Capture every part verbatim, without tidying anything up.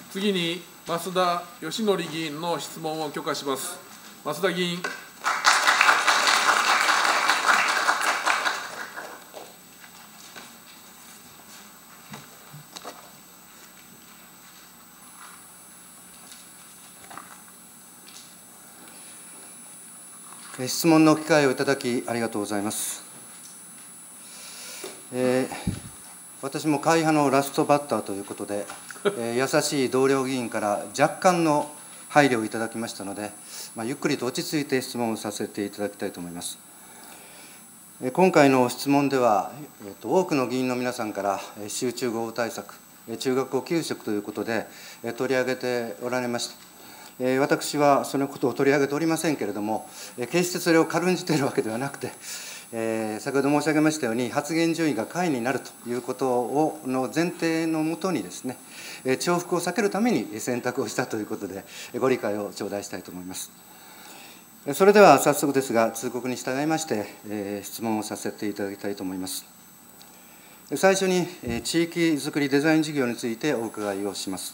次に、増田義則議員の質問を許可します。増田議員。 質問の機会をいただき、ありがとうございます。えー、私も会派のラストバッターということで、えー、優しい同僚議員から若干の配慮をいただきましたので、まあ、ゆっくりと落ち着いて質問をさせていただきたいと思います。えー、今回の質問では、えーと、多くの議員の皆さんから、えー、集中豪雨対策、えー、中学校給食ということで、えー、取り上げておられました。私はそのことを取り上げておりませんけれども、決してそれを軽んじているわけではなくて、先ほど申し上げましたように、発言順位が下位になるということをの前提のもとにですね、重複を避けるために選択をしたということで、ご理解を頂戴したいと思います。それでは早速ですが、通告に従いまして、質問をさせていただきたいと思います。最初に、地域づくりデザイン事業についてお伺いをします。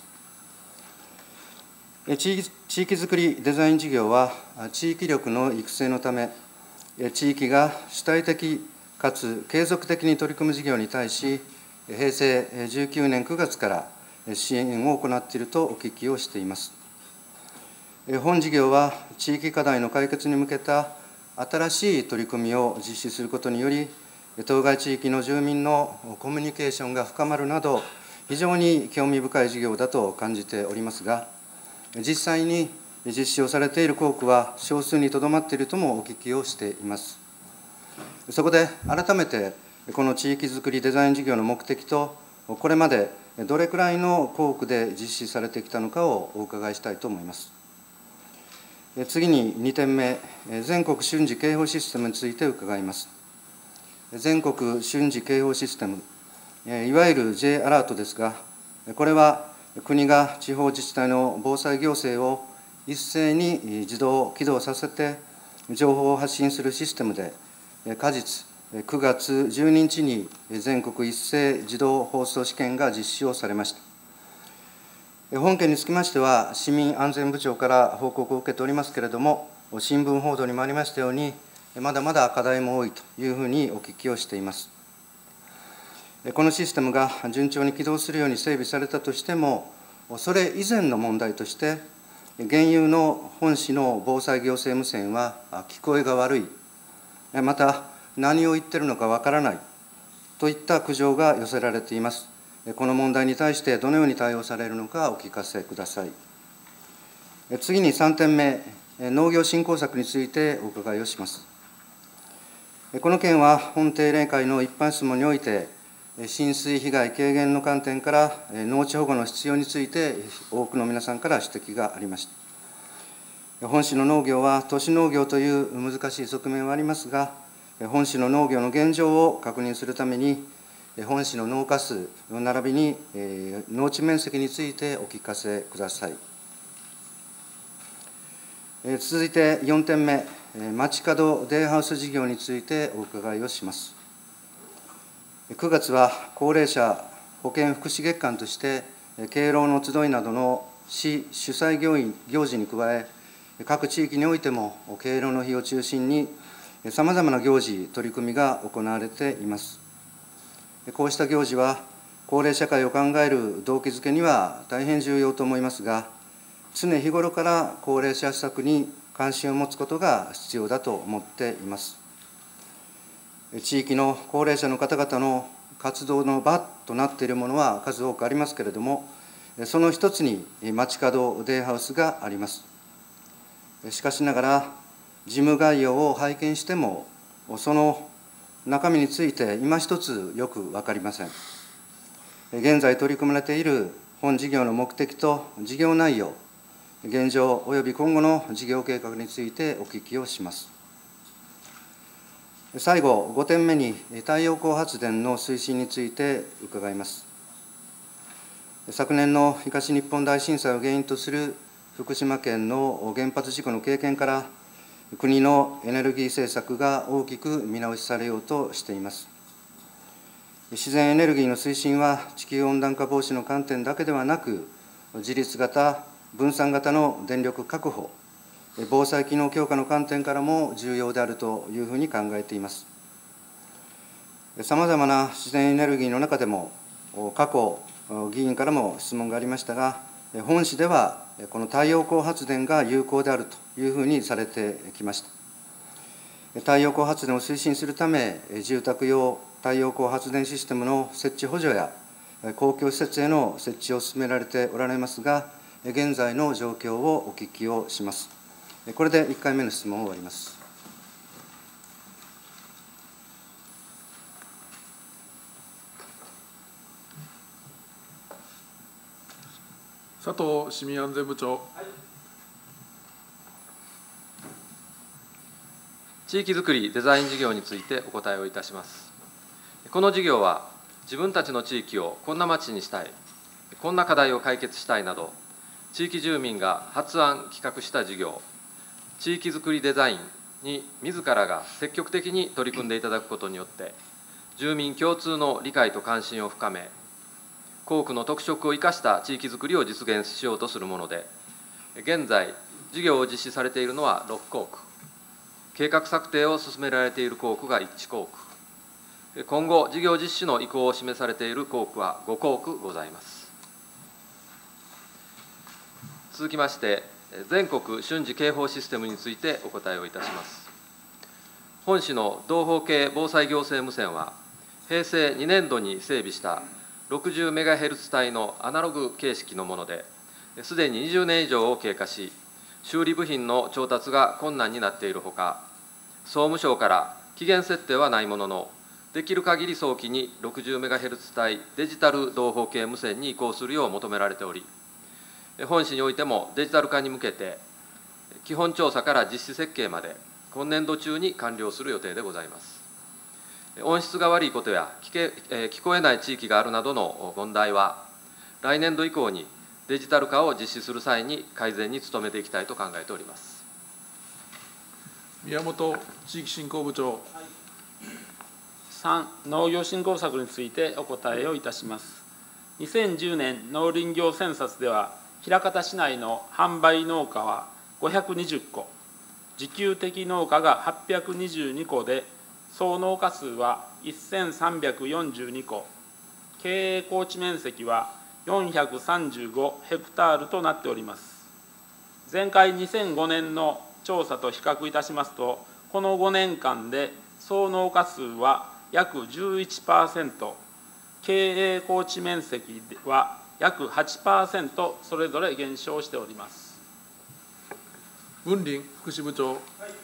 地域づくりデザイン事業は、地域力の育成のため、地域が主体的かつ継続的に取り組む事業に対し、へいせいじゅうきゅうねんくがつから支援を行っているとお聞きをしています。本事業は、地域課題の解決に向けた新しい取り組みを実施することにより、当該地域の住民のコミュニケーションが深まるなど、非常に興味深い事業だと感じておりますが、実際に実施をされている校区は少数にとどまっているともお聞きをしています。そこで改めて、この地域づくりデザイン事業の目的と、これまでどれくらいの校区で実施されてきたのかをお伺いしたいと思います。次ににてんめ、全国瞬時警報システムについて伺います。全国瞬時警報システム、いわゆる J アラートですが、これは国が地方自治体の防災行政を一斉に自動起動させて、情報を発信するシステムで、果実、くがつじゅうににちに全国一斉自動放送試験が実施をされました。本件につきましては、市民安全部長から報告を受けておりますけれども、新聞報道にもありましたように、まだまだ課題も多いというふうにお聞きをしています。このシステムが順調に起動するように整備されたとしても、それ以前の問題として、現有の本市の防災行政無線は聞こえが悪い、また何を言っているのかわからないといった苦情が寄せられています。この問題に対してどのように対応されるのかお聞かせください。次にさんてんめ、農業振興策についてお伺いをします。この件は本定例会の一般質問において、浸水被害軽減の観点から農地保護の必要について多くの皆さんから指摘がありました。本市の農業は都市農業という難しい側面はありますが、本市の農業の現状を確認するために、本市の農家数並びに農地面積についてお聞かせください。続いてよんてんめ、街角デイハウス事業についてお伺いをします。くがつは高齢者保健福祉月間として、敬老の集いなどの市主催行事に加え、各地域においても敬老の日を中心に、さまざまな行事、取り組みが行われています。こうした行事は、高齢社会を考える動機づけには大変重要と思いますが、常日頃から高齢者施策に関心を持つことが必要だと思っています。地域の高齢者の方々の活動の場となっているものは数多くありますけれども、その一つに街角デイハウスがあります。しかしながら、事務概要を拝見しても、その中身について今一つよく分かりません。現在取り組まれている本事業の目的と事業内容、現状および今後の事業計画についてお聞きをします。最後、ごてんめに太陽光発電の推進について伺います。昨年の東日本大震災を原因とする福島県の原発事故の経験から、国のエネルギー政策が大きく見直しされようとしています。自然エネルギーの推進は、地球温暖化防止の観点だけではなく、 自立型、分散型の電力確保、防災機能強化の観点からも重要であるというふうに考えています。さまざまな自然エネルギーの中でも、過去、議員からも質問がありましたが、本市ではこの太陽光発電が有効であるというふうにされてきました。太陽光発電を推進するため、住宅用太陽光発電システムの設置補助や、公共施設への設置を進められておられますが、現在の状況をお聞きをします。これでいっかいめの質問を終わります。 佐藤市民安全部長。はい、 地域づくりデザイン事業についてお答えをいたします。この事業は、自分たちの地域をこんな町にしたい、こんな課題を解決したいなど、地域住民が発案・企画した事業、地域づくりデザインに自らが積極的に取り組んでいただくことによって、住民共通の理解と関心を深め、校区の特色を生かした地域づくりを実現しようとするもので、現在、事業を実施されているのはろく校区、計画策定を進められている校区がいち校区、今後、事業実施の意向を示されている校区はご校区ございます。続きまして、全国瞬時警報システムについてお答えをいたします。本市の同法系防災行政無線は、平成にねんどに整備したろくじゅうメガヘルツ 帯のアナログ形式のもので、すでににじゅうねん以上を経過し、修理部品の調達が困難になっているほか、総務省から期限設定はないものの、できる限り早期に ろくじゅうメガヘルツ 帯デジタル同法系無線に移行するよう求められており、本市においてもデジタル化に向けて、基本調査から実施設計まで、今年度中に完了する予定でございます。音質が悪いことや聞け、えー、聞こえない地域があるなどの問題は、来年度以降にデジタル化を実施する際に改善に努めていきたいと考えております。 宮本地域振興部長。 さん、農業振興策についてお答えをいたします。にせんじゅうねん農林業センサスでは、枚方市内の販売農家はごひゃくにじゅっこ、自給的農家がはっぴゃくにじゅうにこで、総農家数はせんさんびゃくよんじゅうにこ、経営耕地面積はよんひゃくさんじゅうごヘクタールとなっております。前回にせんごねんの調査と比較いたしますと、このごねんかんで総農家数は約 じゅういちパーセント、経営耕地面積は約 はちパーセント それぞれ減少しております。 文林福祉部長。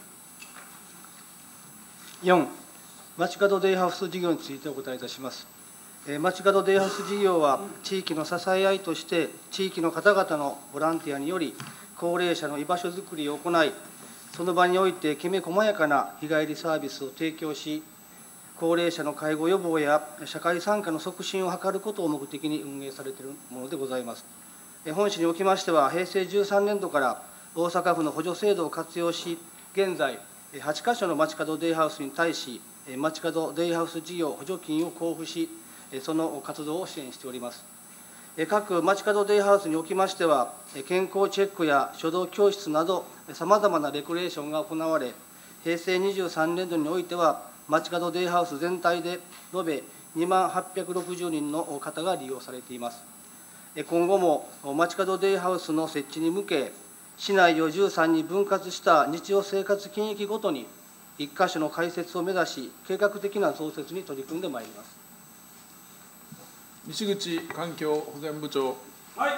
よん、街角デイハウス事業についてお答えいたします。街角デイハウス事業は、地域の支え合いとして、地域の方々のボランティアにより、高齢者の居場所づくりを行い、その場においてきめ細やかな日帰りサービスを提供し、高齢者の介護予防や社会参加の促進を図ることを目的に運営されているものでございます。本市におきましては、平成じゅうさんねんどから大阪府の補助制度を活用し、現在、はちか所の街角デイハウスに対し、街角デイハウス事業補助金を交付し、その活動を支援しております。各街角デイハウスにおきましては、健康チェックや書道教室など、さまざまなレクレーションが行われ、平成にじゅうさんねんどにおいては、街角デイハウス全体で延べにまんはっぴゃくろくじゅうにんの方が利用されています。今後も街角デイハウスの設置に向け、市内をじゅうさんに分割した日常生活圏域ごとに、いっかしょの開設を目指し、計画的な増設に取り組んでまいります。 西口環境保全部長。 はい。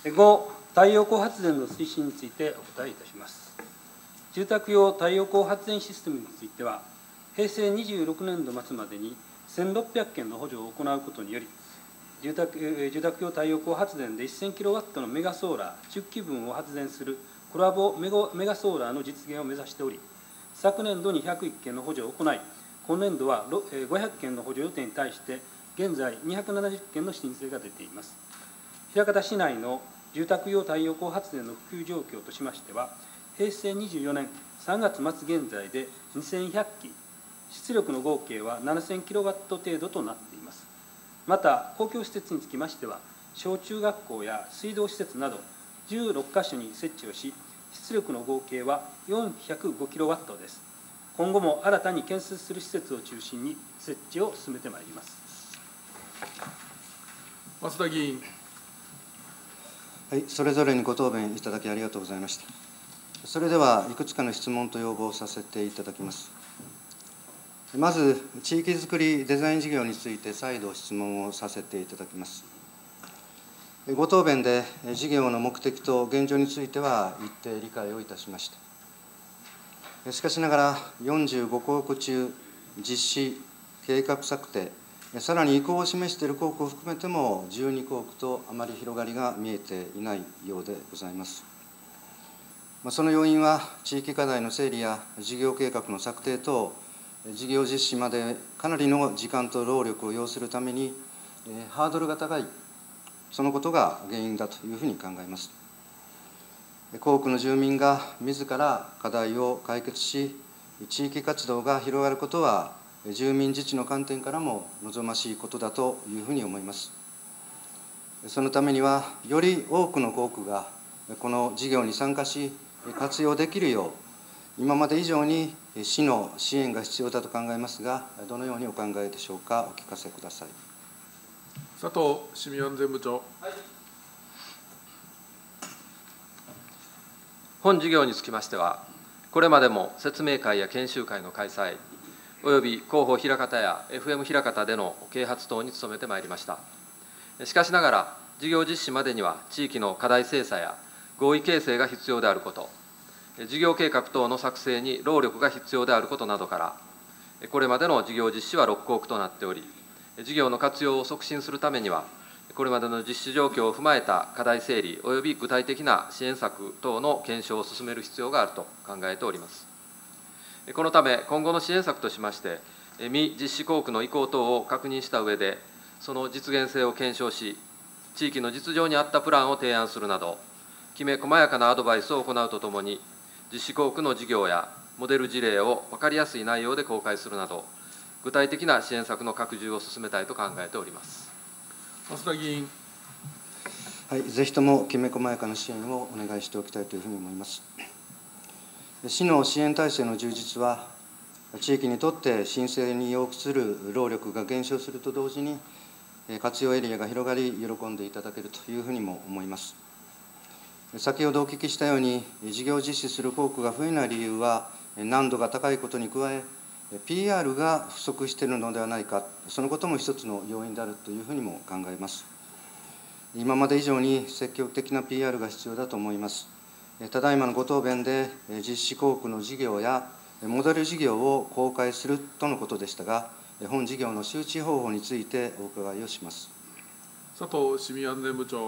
ご、太陽光発電の推進についてお答えいたします。住宅用太陽光発電システムについては、平成にじゅうろくねんど末までにせんろっぴゃくけんの補助を行うことにより、住宅住宅用太陽光発電でせんキロワットのメガソーラーじゅっきぶんを発電するコラボメガメガソーラーの実現を目指しており、昨年度にひゃくいっけんの補助を行い、今年度はごひゃくけんの補助予定に対して、現在にひゃくななじゅっけんの申請が出ています。枚方市内の住宅用太陽光発電の普及状況としましては、平成にじゅうよねんさんがつまつ現在でにせんひゃっき、出力の合計はななせんキロワット程度となっています。 また公共施設につきましては、小中学校や水道施設などじゅうろっかしょに設置をし、出力の合計はよんひゃくごキロワットです。今後も新たに建設する施設を中心に設置を進めてまいります。 増田議員。 はい、それぞれにご答弁いただきありがとうございました。それでは、いくつかの質問と要望をさせていただきます。まず、地域づくりデザイン事業について再度質問をさせていただきます。ご答弁で、事業の目的と現状については一定理解をいたしました。しかしながら、よんじゅうごこうく中、実施、計画策定、さらに意向を示している校区を含めても、じゅうにこうくとあまり広がりが見えていないようでございます。その要因は、地域課題の整理や事業計画の策定等、事業実施までかなりの時間と労力を要するために、ハードルが高い、そのことが原因だというふうに考えます。校区の住民が自ら課題を解決し、地域活動が広がることは、住民自治の観点からも望ましいことだというふうに思います。そのためには、より多くの校区がこの事業に参加し、活用できるよう、今まで以上に市の支援が必要だと考えますが、どのようにお考えでしょうか、お聞かせください。 佐藤市民安全部長。はい、 本事業につきましては、これまでも説明会や研修会の開催、および広報枚方や エフエム 枚方での啓発等に努めてまいりました。しかしながら、事業実施までには地域の課題精査や合意形成が必要であること、事業計画等の作成に労力が必要であることなどから、これまでの事業実施はろっこうくとなっており、事業の活用を促進するためには、これまでの実施状況を踏まえた課題整理および具体的な支援策等の検証を進める必要があると考えております。このため、今後の支援策としまして、未実施校区の意向等を確認した上で、その実現性を検証し、地域の実情に合ったプランを提案するなど、きめ細やかなアドバイスを行うとともに、実施校区の事業やモデル事例を分かりやすい内容で公開するなど、具体的な支援策の拡充を進めたいと考えております。 増田議員。 はい、ぜひともきめ細やかな支援をお願いしておきたいというふうに思います。市の支援体制の充実は、地域にとって申請に要する労力が減少すると同時に、活用エリアが広がり、喜んでいただけるというふうにも思います。先ほどお聞きしたように、事業実施する校区が増えない理由は、難度が高いことに加え、ピーアール が不足しているのではないか、そのことも一つの要因であるというふうにも考えます。今まで以上に積極的な ピーアール が必要だと思います。ただいまのご答弁で、実施校区の事業やモデル事業を公開するとのことでしたが、本事業の周知方法についてお伺いをします。 佐藤市民安全部長。はい、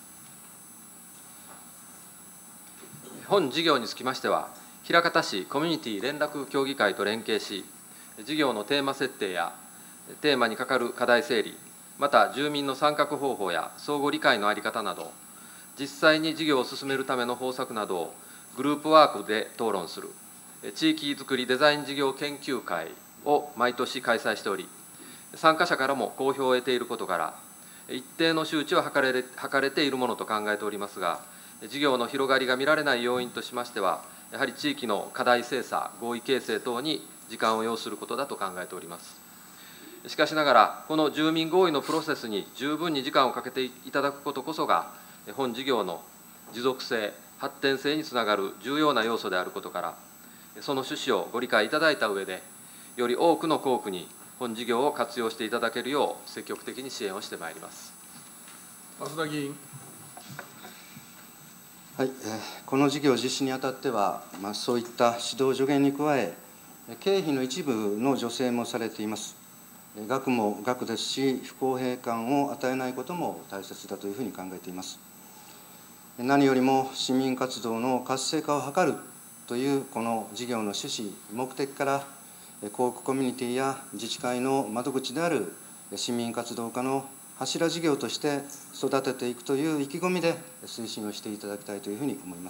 本事業につきましては、枚方市コミュニティ連絡協議会と連携し、事業のテーマ設定やテーマにかかる課題整理、また住民の参画方法や相互理解の在り方など、実際に事業を進めるための方策などをグループワークで討論する、地域づくりデザイン事業研究会を毎年開催しており、参加者からも好評を得ていることから、一定の周知は図れれ図れているものと考えておりますが、事業の広がりが見られない要因としましては、やはり地域の課題精査、合意形成等に時間を要することだと考えております。しかしながら、この住民合意のプロセスに十分に時間をかけていただくことこそが、本事業の持続性、発展性につながる重要な要素であることから、その趣旨をご理解いただいた上で、より多くの校区に本事業を活用していただけるよう、積極的に支援をしてまいります。 増田議員。 はい、この事業実施にあたっては、まあ、そういった指導助言に加え、経費の一部の助成もされています。額も額ですし、不公平感を与えないことも大切だというふうに考えています。何よりも市民活動の活性化を図るというこの事業の趣旨、目的から、校区コミュニティや自治会の窓口である市民活動家の柱事業として育てていくという意気込みで推進をしていただきたいというふうに思います。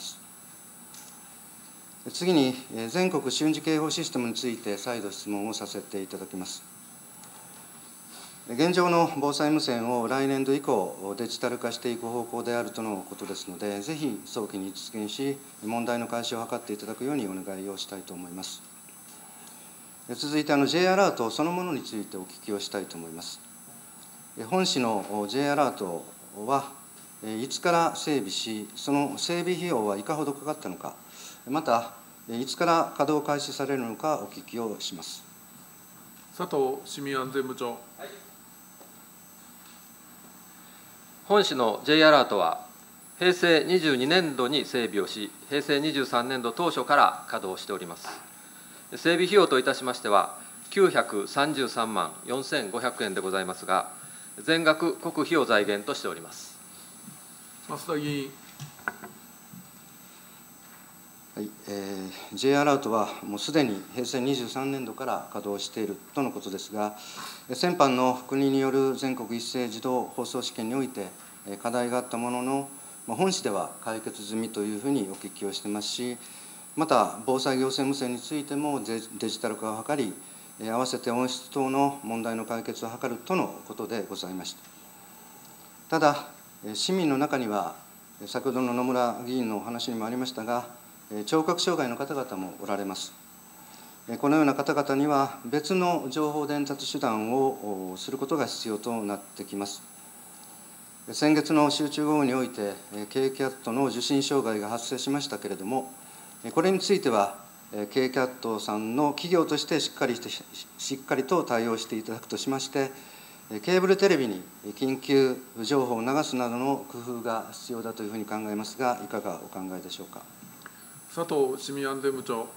次に、全国瞬時警報システムについて再度質問をさせていただきます。 現状の防災無線を来年度以降、デジタル化していく方向であるとのことですので、ぜひ早期に実現し、問題の解消を図っていただくようにお願いをしたいと思います。続いて、あの J アラートそのものについてお聞きをしたいと思います。本市の J アラートは、いつから整備し、その整備費用はいかほどかかったのか、また、いつから稼働開始されるのかお聞きをします。 佐藤市民安全部長。はい、 本市の J アラートは、平成にじゅうにねんどに整備をし、平成にじゅうさんねんど当初から稼働しております。整備費用といたしましては、きゅうひゃくさんじゅうさんまんよんせんごひゃくえんでございますが、全額国費を財源としております。 増田議員。 はいえー、J アラートはもうすでに平成にじゅうさんねんどから稼働しているとのことですが、先般の国による全国一斉自動放送試験において課題があったものの、本市では解決済みというふうにお聞きをしてますし、また防災行政無線についてもデジタル化を図り、合わせて音質等の問題の解決を図るとのことでございました。ただ、市民の中には、先ほどの野村議員のお話にもありましたが、聴覚障害の方々もおられます。このような方々には、別の情報伝達手段をすることが必要となってきます。先月の集中豪雨において、ケーキャットの受信障害が発生しましたけれども、これについては、ケーキャットさんの企業としてしっかりしてしっかりと対応していただくとしまして、ケーブルテレビに緊急情報を流すなどの工夫が必要だというふうに考えますが、いかがお考えでしょうか。 佐藤市民安全部長。はい、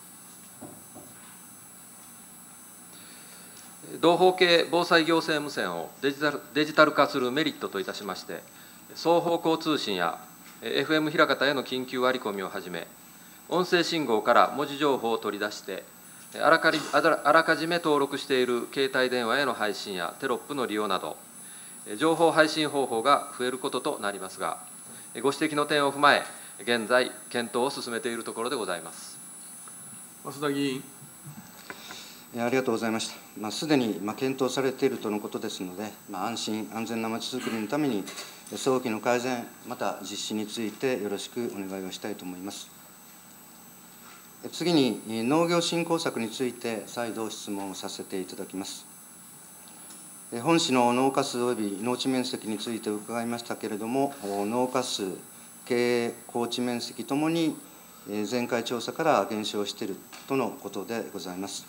同法系防災行政無線をデジタル、デジタル化するメリットといたしまして、双方向通信や エフエム 枚方への緊急割り込みをはじめ、音声信号から文字情報を取り出して、あらかりあらかじめ登録している携帯電話への配信やテロップの利用など、情報配信方法が増えることとなりますが、ご指摘の点を踏まえ、現在、検討を進めているところでございます。 増田議員。 ありがとうございました。まあ、すでにまあ検討されているとのことですので、まあ、安心安全なまちづくりのために、早期の改善、また実施についてよろしくお願いをしたいと思います。次に、農業振興策について再度質問をさせていただきます。本市の農家数および農地面積について伺いましたけれども、農家数、経営、耕地面積ともに前回調査から減少しているとのことでございます。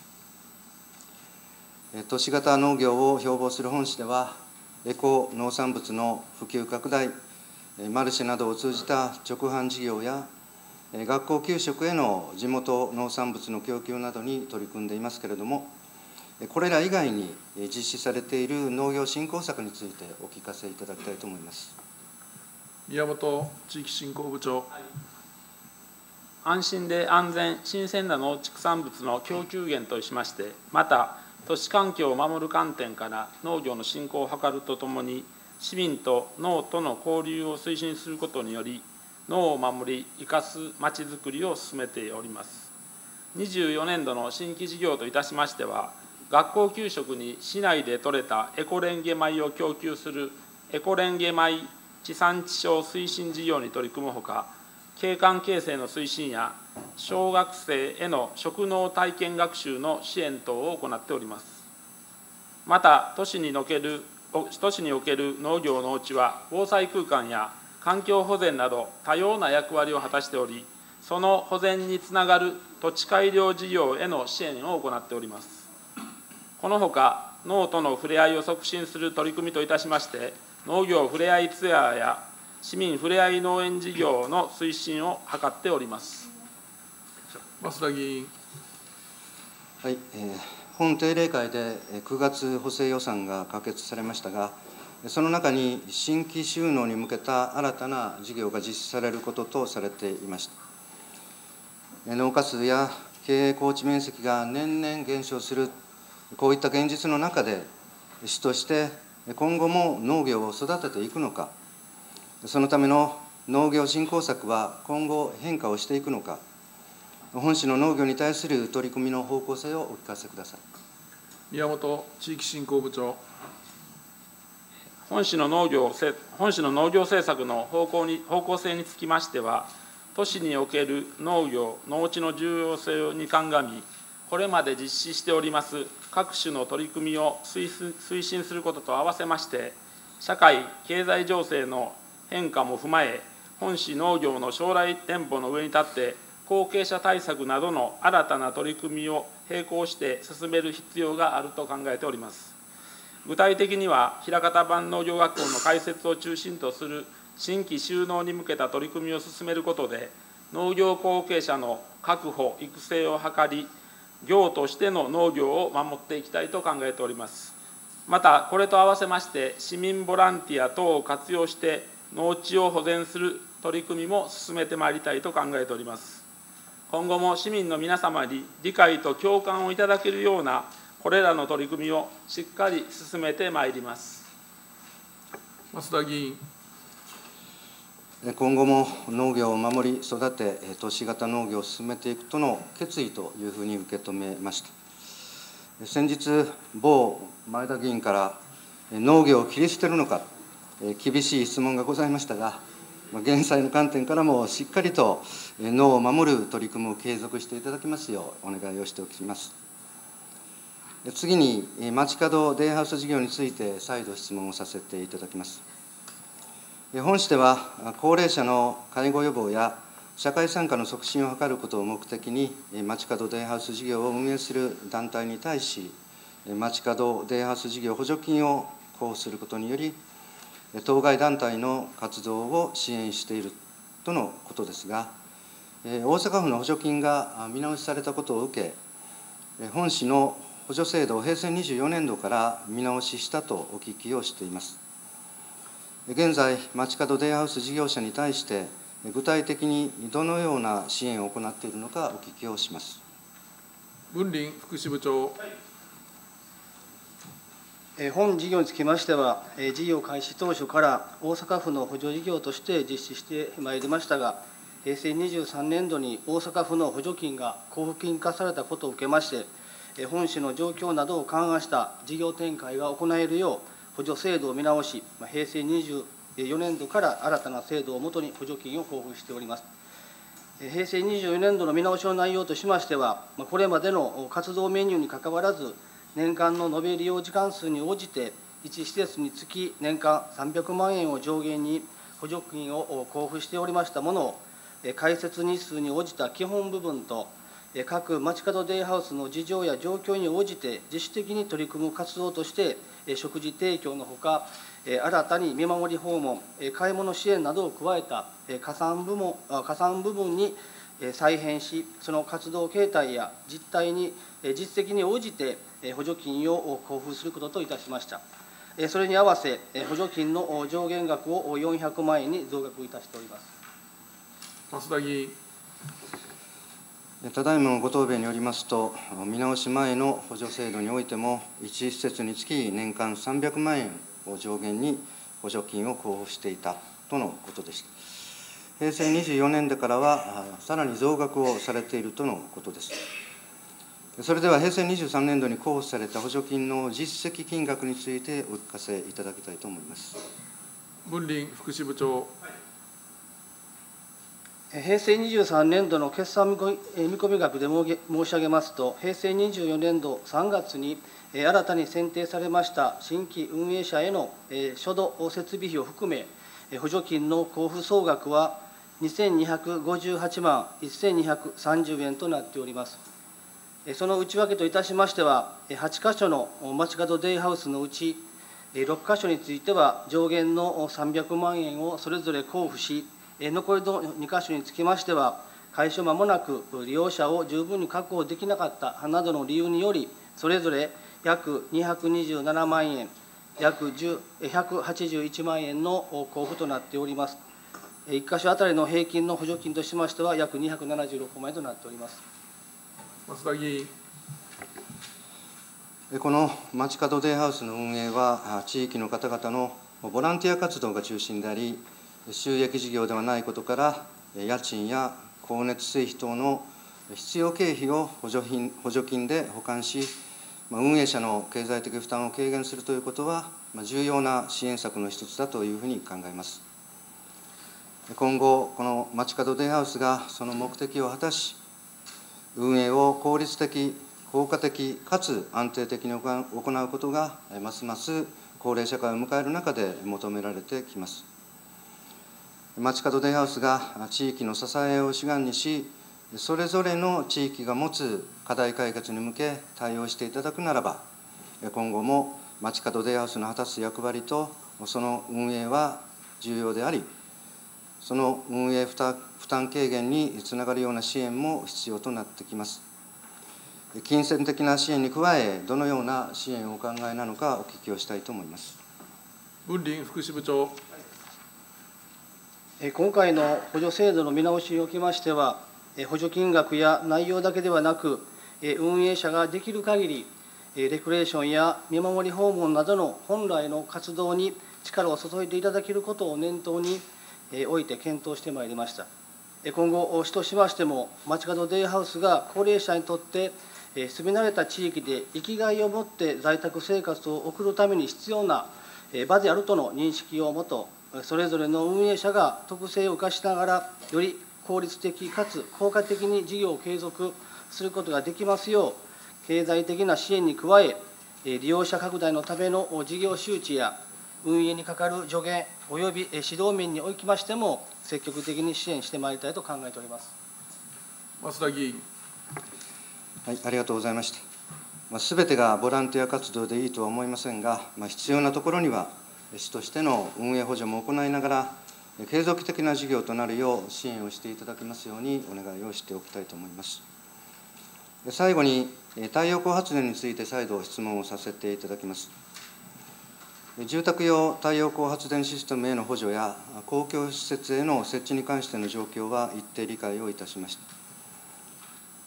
都市型農業を標榜する本市では、エコ農産物の普及拡大、マルシェなどを通じた直販事業や、学校給食への地元農産物の供給などに取り組んでいますけれども、これら以外に実施されている農業振興策についてお聞かせいただきたいと思います。 宮本地域振興部長。 安心で安全、新鮮な農畜産物の供給源としまして、また、都市環境を守る観点から農業の振興を図るとともに、市民と農との交流を推進することにより、農を守り、生かすまちづくりを進めております。にじゅうよねんどの新規事業といたしましては、学校給食に市内で採れたエコレンゲ米を供給するエコレンゲ米地産地消推進事業に取り組むほか、景観形成の推進や小学生への職能体験学習の支援等を行っております。また、都市における、都市における農業農地は、防災空間や環境保全など多様な役割を果たしており、その保全につながる土地改良事業への支援を行っております。このほか、農との触れ合いを促進する取り組みといたしまして、農業ふれあいツアーや市民ふれあい農園事業の推進を図っております。 増田議員。 はい、えー、本定例会でくがつ補正予算が可決されましたが、その中に新規収納に向けた新たな事業が実施されることとされていました。農家数や経営耕地面積が年々減少する、こういった現実の中で、市として今後も農業を育てていくのか、そのための農業振興策は今後変化をしていくのか、本市の農業に対する取り組みの方向性をお聞かせください。 宮本地域振興部長。 本市の農業本市の農業政策の方向に方向性につきましては、都市における農業、農地の重要性に鑑み、これまで実施しております各種の取り組みを推進することと合わせまして、社会・経済情勢の変化も踏まえ、本市農業の将来店舗の上に立って、後継者対策などの新たな取り組みを並行して進める必要があると考えております。具体的には、枚方版農業学校の開設を中心とする新規就農に向けた取り組みを進めることで、農業後継者の確保・育成を図り、業としての農業を守っていきたいと考えております。また、これと合わせまして、市民ボランティア等を活用して、農地を保全する取り組みも進めてまいりたいと考えております。今後も市民の皆様に理解と共感をいただけるような、これらの取り組みをしっかり進めてまいります。 増田議員。 今後も農業を守り育て、都市型農業を進めていくとの決意というふうに受け止めました。先日、某前田議員から、農業を切り捨てるのか、厳しい質問がございましたが、減災の観点からもしっかりと農を守る取り組みを継続していただきますようお願いをしておきます。次に、街角デイハウス事業について再度質問をさせていただきます。本市では、高齢者の介護予防や社会参加の促進を図ることを目的に、街角デイハウス事業を運営する団体に対し、街角デイハウス事業補助金を交付することにより、当該団体の活動を支援しているとのことですが、大阪府の補助金が見直しされたことを受け、本市の補助制度を平成にじゅうよねんどから見直ししたとお聞きをしています。現在、街角デイハウス事業者に対して、具体的にどのような支援を行っているのかお聞きをします。 文林福祉部長。 本事業につきましては、事業開始当初から大阪府の補助事業として実施してまいりましたが、平成にじゅうさんねんどに大阪府の補助金が交付金化されたことを受けまして、本市の状況などを勘案した事業展開が行えるよう、補助制度を見直し、平成にじゅうよねんどから新たな制度をもとに補助金を交付しております。平成にじゅうよねんどの見直しの内容としましては、これまでの活動メニューにかかわらず、年間の延べ利用時間数に応じて、いち施設につき年間さんびゃくまんえんを上限に補助金を交付しておりましたものを、開設日数に応じた基本部分と、各街角デイハウスの事情や状況に応じて自主的に取り組む活動として、食事提供のほか、新たに見守り訪問、買い物支援などを加えた加算部門、加算部分に再編し、その活動形態や実態に、実績に応じて補助金を交付することといたしました。それに合わせ、補助金の上限額をよんひゃくまんえんに増額いたしております。 増田議員。 ただいまのご答弁によりますと、見直し前の補助制度においても、いち施設につき年間さんびゃくまんえんを上限に補助金を交付していたとのことでした。平成にじゅうよねん度からは、さらに増額をされているとのことです。それでは、平成にじゅうさんねんどに交付された補助金の実績金額についてお聞かせいただきたいと思います。 文林福祉部長。 平成にじゅうさんねんどの決算見込み額で申し上げますと、平成にじゅうよねんどさんがつに新たに選定されました新規運営者への初動設備費を含め、補助金の交付総額はにせんにひゃくごじゅうはちまんせんにひゃくさんじゅうえんとなっております。その内訳といたしましては、はちかしょの街角デイハウスのうち、ろっかしょについては上限のさんびゃくまんえんをそれぞれ交付し、残りのにかしょにつきましては、開所間もなく利用者を十分に確保できなかったなどの理由により、それぞれ約にひゃくにじゅうななまんえん、約ひゃくはちじゅういちまんえんの交付となっております。いっかしょあたりの平均の補助金としましては、約にひゃくななじゅうろくまんえんとなっております。 増田議員。 この街角デイハウスの運営は、地域の方々のボランティア活動が中心であり、収益事業ではないことから、家賃や光熱水費等の必要経費を補助金補助金で補完し、 運営者の経済的負担を軽減するということは、重要な支援策の一つだというふうに考えます。今後、この街角デイハウスがその目的を果たし、運営を効率的、効果的かつ安定的に行うことが、ますます高齢社会を迎える中で求められてきます。街角デイハウスが地域の支えを主眼にし、それぞれの地域が持つ課題解決に向け対応していただくならば、今後も街角デイハウスの果たす役割とその運営は重要であり、その運営負担軽減につながるような支援も必要となってきます。金銭的な支援に加え、どのような支援をお考えなのかお聞きをしたいと思います。 文林福祉部長。 今回の補助制度の見直しにおきましては、補助金額や内容だけではなく、運営者ができる限り、レクレーションや見守り訪問などの本来の活動に力を注いでいただけることを念頭において検討してまいりました。今後、市としましても、街角デイハウスが高齢者にとって住み慣れた地域で生きがいを持って在宅生活を送るために必要な場であるとの認識をもと、それぞれの運営者が特性を生かしながら、より効率的かつ効果的に事業を継続することができますよう、経済的な支援に加え、利用者拡大のための事業周知や運営にかかる助言および指導面におきましても、積極的に支援してまいりたいと考えております。 増田議員。 はい、ありがとうございました。すべてがボランティア活動でいいとは思いませんが、まあ、必要なところには、市としての運営補助も行いながら、継続的な事業となるよう支援をしていただきますようにお願いをしておきたいと思います。最後に、太陽光発電について再度質問をさせていただきます。住宅用太陽光発電システムへの補助や公共施設への設置に関しての状況は一定理解をいたしました。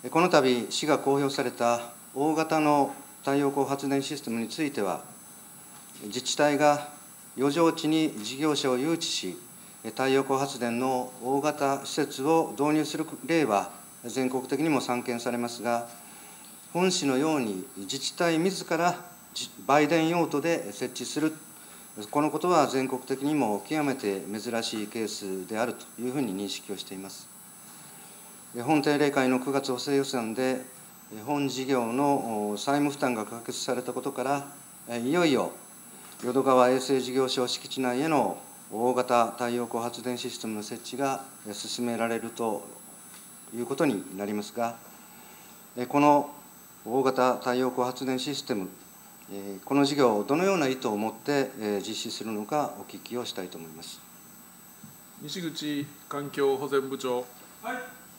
この度、市が公表された大型の太陽光発電システムについては、自治体が余剰地に事業者を誘致し、太陽光発電の大型施設を導入する例は全国的にも散見されますが、本市のように自治体自ら売電用途で設置する、このことは全国的にも極めて珍しいケースであるというふうに認識をしています。本定例会のくがつ補正予算で、本事業の債務負担が可決されたことから、いよいよ淀川衛星事業所敷地内への大型太陽光発電システムの設置が進められるということになりますが、この大型太陽光発電システム、この事業をどのような意図を持って実施するのかお聞きをしたいと思います。 西口環境保全部長。 はい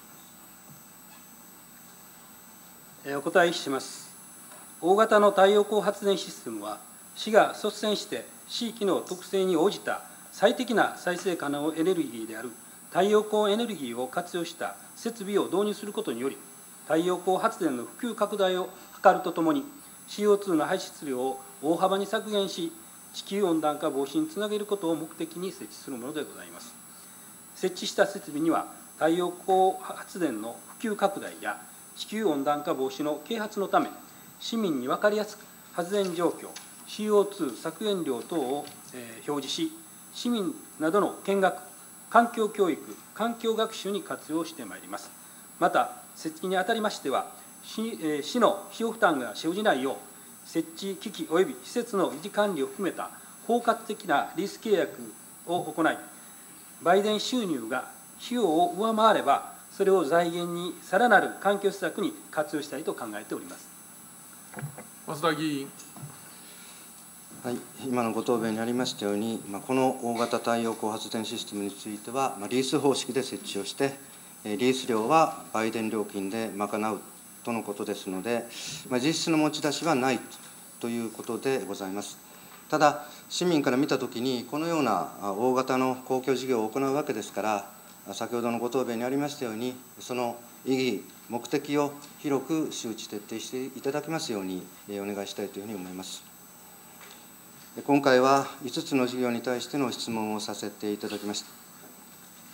、お答えします。大型の太陽光発電システムは、市が率先して地域の特性に応じた最適な再生可能エネルギーである太陽光エネルギーを活用した設備を導入することにより、太陽光発電の普及拡大を図るとともに、シーオーツー の排出量を大幅に削減し、地球温暖化防止につなげることを目的に設置するものでございます。設置した設備には、太陽光発電の普及拡大や地球温暖化防止の啓発のため、市民に分かりやすく発電状況、シーオーツー 削減量等を表示し、市民などの見学、環境教育、環境学習に活用してまいります。また、設置にあたりましては、市市の費用負担が生じないよう、設置機器及び施設の維持管理を含めた包括的なリース契約を行い、売電収入が費用を上回れば、それを財源にさらなる環境施策に活用したいと考えております。 増田議員。 はい、今のご答弁にありましたように、この大型太陽光発電システムについては、リース方式で設置をして、リース料は売電料金で賄うとのことですので、実質の持ち出しはないということでございます。ただ、市民から見たときに、このような大型の公共事業を行うわけですから、先ほどのご答弁にありましたように、その意義、目的を広く周知徹底していただきますようにお願いしたいというふうに思います。今回はいつつの事業に対しての質問をさせていただきました。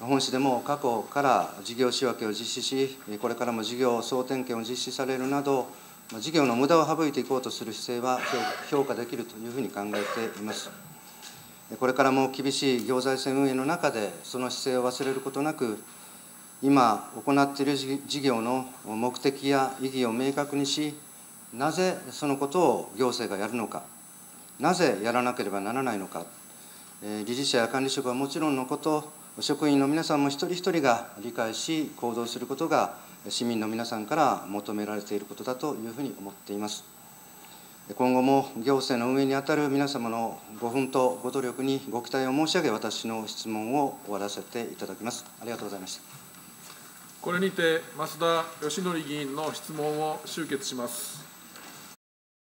本市でも過去から事業仕分けを実施し、これからも事業総点検を実施されるなど、 事業の無駄を省いていこうとする姿勢は評価できるというふうに考えています。これからも厳しい行財政運営の中で、その姿勢を忘れることなく、今行っている事業の目的や意義を明確にし、なぜそのことを行政がやるのか、なぜやらなければならないのか、理事者や管理職はもちろんのこと、職員の皆さんも一人一人が理解し、行動することが、市民の皆さんから求められていることだというふうに思っています。今後も行政の運営にあたる皆様のご奮闘、ご努力にご期待を申し上げ、私の質問を終わらせていただきます。ありがとうございました。 これにて増田義則議員の質問を終結します。